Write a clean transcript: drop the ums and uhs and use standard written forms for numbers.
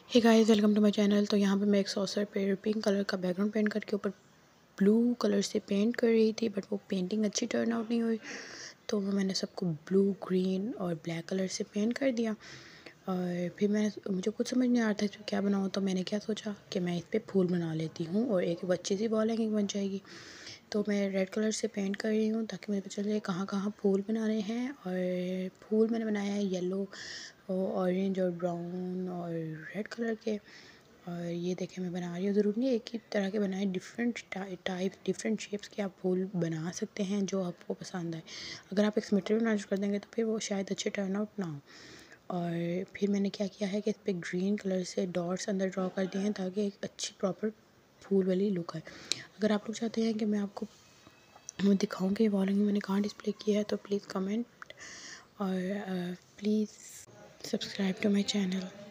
Hey guys, welcome to my channel. तो यहाँ पे मैं एक सॉसर पे पिंक कलर का बैकग्राउंड पेंट करके ऊपर ब्लू कलर से पेंट कर रही थी, बट वो पेंटिंग अच्छी टर्न आउट नहीं हुई। तो मैंने सबको ब्लू, ग्रीन और ब्लैक कलर से पेंट कर दिया। और फिर मुझे कुछ समझ नहीं आ रहा था इसमें क्या बनाऊँ। तो मैंने क्या सोचा कि मैं इस पर फूल बना लेती हूँ और एक अच्छी सी बॉल हैंगिंग बन जाएगी। तो मैं रेड कलर से पेंट कर रही हूँ ताकि मुझे पता चल जाए कहाँ कहाँ फूल बनाने हैं। और फूल मैंने बनाया है येलो, ऑरेंज और ब्राउन और रेड कलर के। और ये देखें मैं बना रही हूँ। ज़रूरी नहीं एक ही तरह के बनाए, डिफरेंट टाइप डिफरेंट शेप्स के आप फूल बना सकते हैं जो आपको पसंद आए। अगर आप एक सिमेट्री बनाना शुरू कर देंगे तो फिर वो शायद अच्छे टर्न आउट ना हो। और फिर मैंने क्या किया है कि इस पर ग्रीन कलर से डॉट्स अंदर ड्रॉ कर दिए हैं ताकि एक अच्छी प्रॉपर फूल वाली लुक आए। अगर आप लोग चाहते हैं कि मैं आपको दिखाऊँ कि वॉल हैंगिंग मैंने कहाँ डिस्प्ले किया है तो प्लीज़ कमेंट और please subscribe to my channel.